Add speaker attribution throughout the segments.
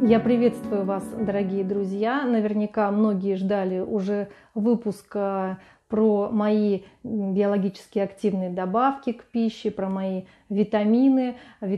Speaker 1: Я приветствую вас, дорогие друзья. Наверняка многие ждали уже выпуска про мои биологически активные добавки к пище, про мои витамины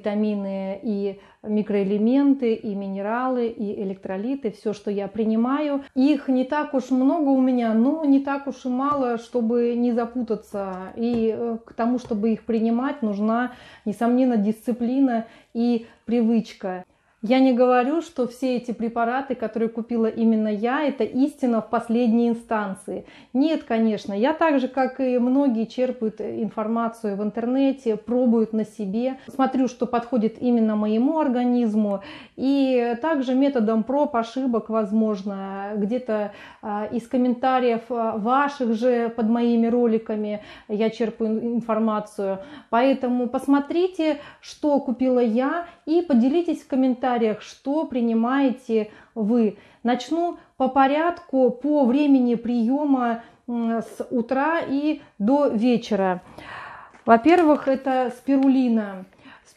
Speaker 1: и микроэлементы, и минералы, и электролиты, все, что я принимаю. Их не так уж много у меня, но не так уж и мало, чтобы не запутаться. И к тому, чтобы их принимать, нужна, несомненно, дисциплина и привычка. Я не говорю, что все эти препараты, которые купила именно я, это истина в последней инстанции. Нет, конечно. Я так же, как и многие, черпают информацию в интернете, пробуют на себе. Смотрю, что подходит именно моему организму. И также методом проб, ошибок, возможно, где-то из комментариев ваших же под моими роликами я черпаю информацию. Поэтому посмотрите, что купила я, и поделитесь в комментариях, что принимаете вы. Начну по порядку, по времени приема с утра и до вечера. Во-первых, это спирулина.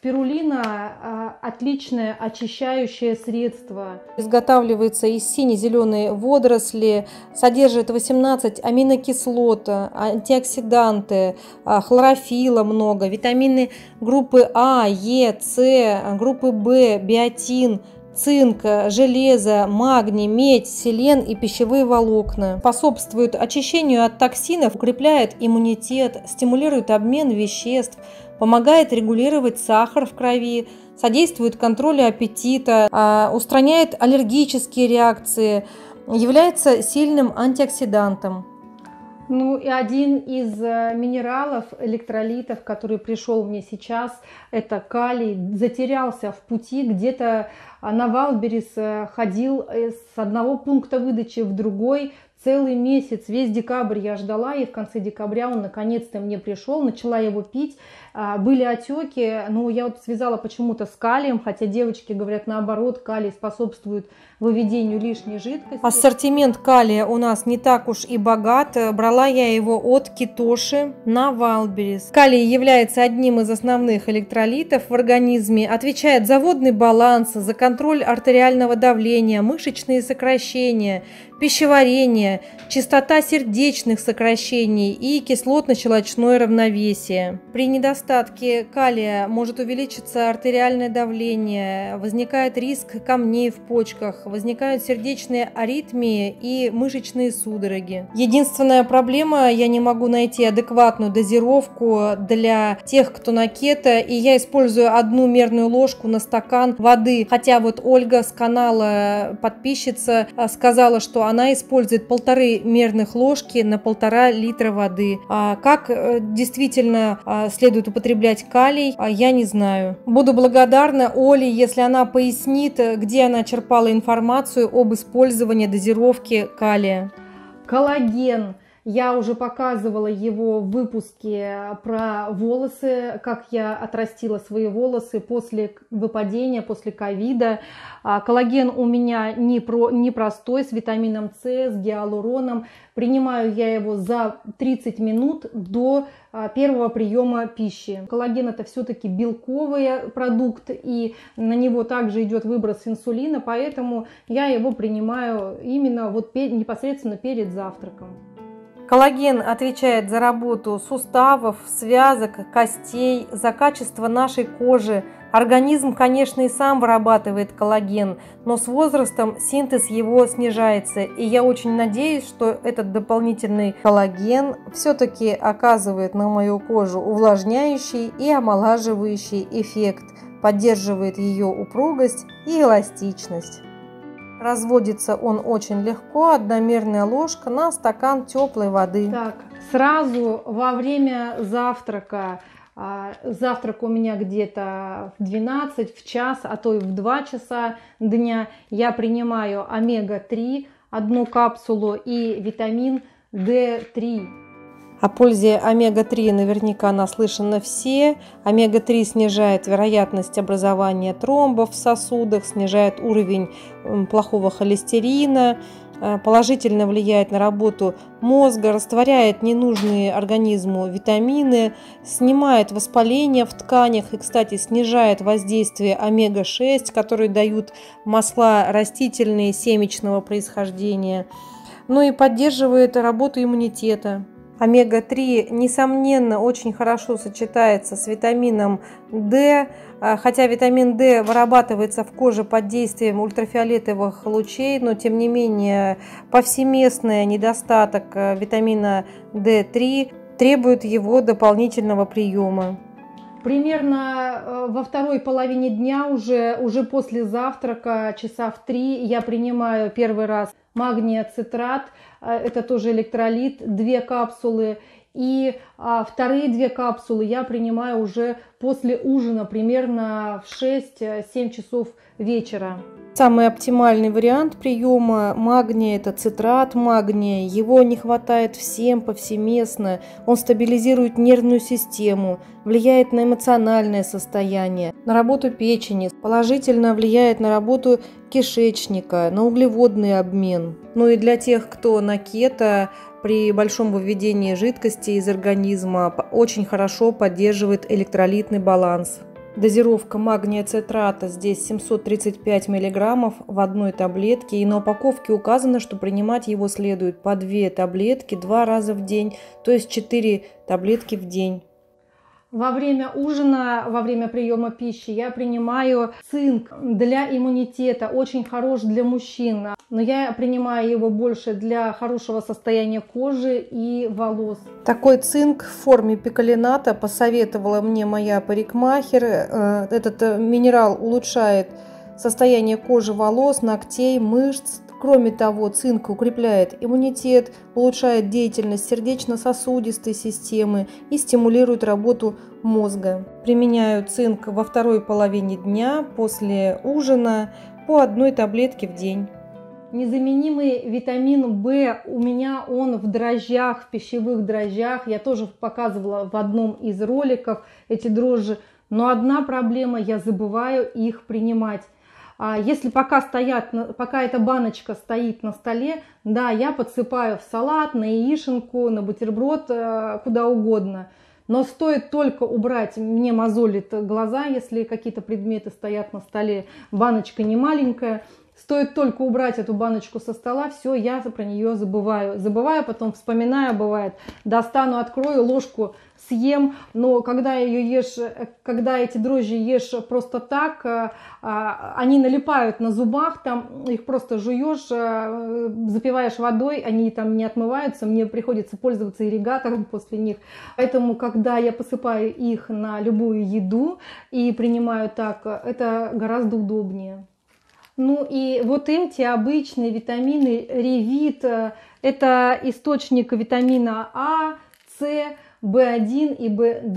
Speaker 1: Спирулина – отличное очищающее средство. Изготавливается из сине-зеленой водоросли, содержит 18 аминокислот, антиоксиданты, хлорофилла много, витамины группы А, Е, С, группы В, биотин, цинк, железо, магний, медь, селен и пищевые волокна. Способствует очищению от токсинов, укрепляет иммунитет, стимулирует обмен веществ, помогает регулировать сахар в крови, содействует контролю аппетита, устраняет аллергические реакции, является сильным антиоксидантом. Ну и один из минералов, электролитов, который пришел мне сейчас, это калий. Затерялся в пути, где-то на Валберес ходил с одного пункта выдачи в другой. Целый месяц, весь декабрь я ждала, и в конце декабря он наконец-то мне пришел, начала его пить. Были отеки, но я вот связала почему-то с калием, хотя девочки говорят наоборот, калий способствует выведению лишней жидкости. Ассортимент калия у нас не так уж и богат. Брала я его от Китоши на Валберес. Калий является одним из основных электролитов в организме, отвечает за водный баланс, за контроль артериального давления, мышечные сокращения, пищеварение, частота сердечных сокращений и кислотно-щелочное равновесие. При недостатке калия может увеличиться артериальное давление, возникает риск камней в почках, возникают сердечные аритмии и мышечные судороги. Единственная проблема, я не могу найти адекватную дозировку для тех, кто на кето, и я использую 1 мерную ложку на стакан воды. Хотя вот Ольга с канала подписчица сказала, что она использует 1,5 мерных ложки на 1,5 литра воды. Как действительно следует употреблять калий, я не знаю. Буду благодарна Оле, если она пояснит, где она черпала информацию об использовании дозировки калия. Коллаген. Я уже показывала его в выпуске про волосы, как я отрастила свои волосы после выпадения, после ковида. Коллаген у меня непростой, с витамином С, с гиалуроном. Принимаю я его за 30 минут до первого приема пищи. Коллаген – это все-таки белковый продукт, и на него также идет выброс инсулина, поэтому я его принимаю именно вот непосредственно перед завтраком. Коллаген отвечает за работу суставов, связок, костей, за качество нашей кожи. Организм, конечно, и сам вырабатывает коллаген, но с возрастом синтез его снижается. И я очень надеюсь, что этот дополнительный коллаген все-таки оказывает на мою кожу увлажняющий и омолаживающий эффект, поддерживает ее упругость и эластичность. Разводится он очень легко, 1 мерная ложка на стакан теплой воды. Так, сразу во время завтрака, завтрак у меня где-то в 12, в час, а то и в 2 часа дня, я принимаю омега-3, 1 капсулу, и витамин D3. О пользе омега-3 наверняка наслышаны все. Омега-3 снижает вероятность образования тромбов в сосудах, снижает уровень плохого холестерина
Speaker 2: положительно влияет на работу мозга, растворяет ненужные организму витамины, снимает воспаление в тканях и, кстати, снижает воздействие омега-6, которые дают масла растительные семечного происхождения, ну и поддерживает работу иммунитета. Омега-3, несомненно, очень хорошо сочетается с витамином D, хотя витамин D вырабатывается в коже под действием ультрафиолетовых лучей, но тем не менее повсеместный недостаток витамина D3 требует его дополнительного приема.
Speaker 1: Примерно во второй половине дня, уже после завтрака, часа в 3, я принимаю первый раз магния цитрат, это тоже электролит, 2 капсулы. И вторые 2 капсулы я принимаю уже после ужина, примерно в 6-7 часов вечера.
Speaker 2: Самый оптимальный вариант приема магния – это цитрат магния. Его не хватает всем повсеместно. Он стабилизирует нервную систему, влияет на эмоциональное состояние, на работу печени, положительно влияет на работу кишечника, на углеводный обмен. Ну и для тех, кто на кето, при большом выведении жидкости из организма очень хорошо поддерживает электролитный баланс. Дозировка магния цитрата здесь 735 мг в одной таблетке, и на упаковке указано, что принимать его следует по 2 таблетки 2 раза в день, то есть 4 таблетки в день.
Speaker 1: Во время ужина, во время приема пищи я принимаю цинк для иммунитета, очень хорош для мужчин, но я принимаю его больше для хорошего состояния кожи и волос.
Speaker 2: Такой цинк в форме пикалината посоветовала мне моя парикмахер. Этот минерал улучшает состояние кожи, волос, ногтей, мышц. Кроме того, цинк укрепляет иммунитет, улучшает деятельность сердечно-сосудистой системы и стимулирует работу мозга. Применяю цинк во второй половине дня после ужина по 1 таблетке в день.
Speaker 1: Незаменимый витамин В у меня он в дрожжах, в пищевых дрожжах. Я тоже показывала в одном из роликов эти дрожжи. Но одна проблема – я забываю их принимать. Если пока эта баночка стоит на столе, да, я подсыпаю в салат, на яишенку, на бутерброд, куда угодно. Но стоит только убрать, мне мозолит глаза, если какие-то предметы стоят на столе, баночка не маленькая. Стоит только убрать эту баночку со стола, все, я про нее забываю. Забываю, потом вспоминаю, бывает, достану, открою, ложку съем. Но когда ее ешь, когда эти дрожжи ешь просто так, они налипают на зубах, там их просто жуешь, запиваешь водой, они там не отмываются, мне приходится пользоваться ирригатором после них. Поэтому, когда я посыпаю их на любую еду и принимаю так, это гораздо удобнее. Ну и вот эти обычные витамины Ревит, это источник витамина А, С, В1 и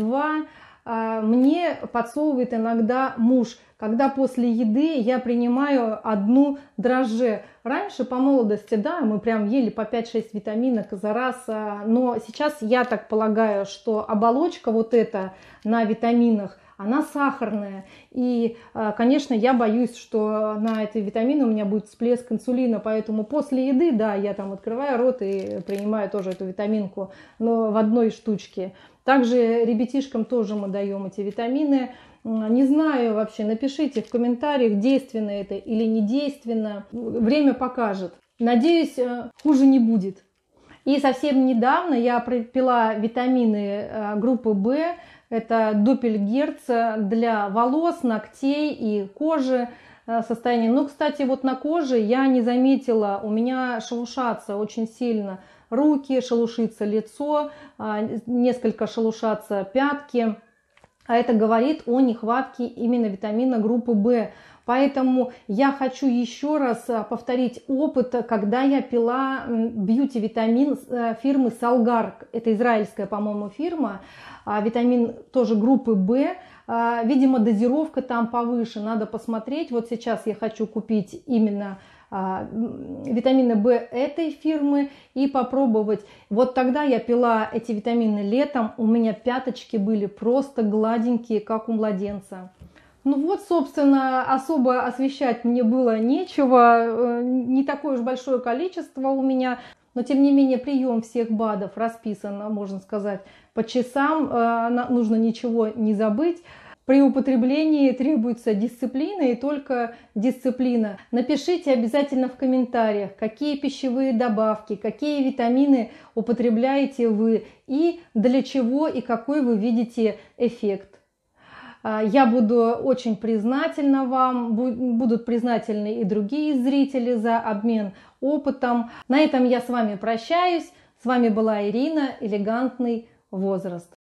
Speaker 1: В2. Мне подсовывает иногда муж, когда после еды я принимаю 1 дрожже. Раньше по молодости, да, мы прям ели по 5-6 витаминок за раз, но сейчас я так полагаю, что оболочка вот эта на витаминах, она сахарная. И, конечно, я боюсь, что на эти витамины у меня будет всплеск инсулина. Поэтому после еды, да, я там открываю рот и принимаю тоже эту витаминку, но в 1 штучке. Также ребятишкам тоже мы даем эти витамины. Не знаю вообще, напишите в комментариях, действенно это или не действенно. Время покажет. Надеюсь, хуже не будет. И совсем недавно я пропила витамины группы В. Это Доппельгерц для волос, ногтей и кожи состояние. Но, кстати, вот на коже я не заметила, у меня шелушатся очень сильно руки, шелушится лицо, несколько шелушатся пятки. А это говорит о нехватке именно витамина группы В. Поэтому я хочу еще раз повторить опыт, когда я пила бьюти-витамин фирмы Салгар. Это израильская, по-моему, фирма. Витамин тоже группы В. Видимо, дозировка там повыше. Надо посмотреть. Вот сейчас я хочу купить именно витамины В этой фирмы и попробовать. Вот тогда я пила эти витамины летом. У меня пяточки были просто гладенькие, как у младенца. Ну вот, собственно, особо освещать мне было нечего, не такое уж большое количество у меня, но тем не менее прием всех БАДов расписан, можно сказать, по часам, нужно ничего не забыть. При употреблении требуется дисциплина и только дисциплина. Напишите обязательно в комментариях, какие пищевые добавки, какие витамины употребляете вы и для чего и какой вы видите эффект. Я буду очень признательна вам, будут признательны и другие зрители за обмен опытом. На этом я с вами прощаюсь. С вами была Ирина, «Элегантный возраст».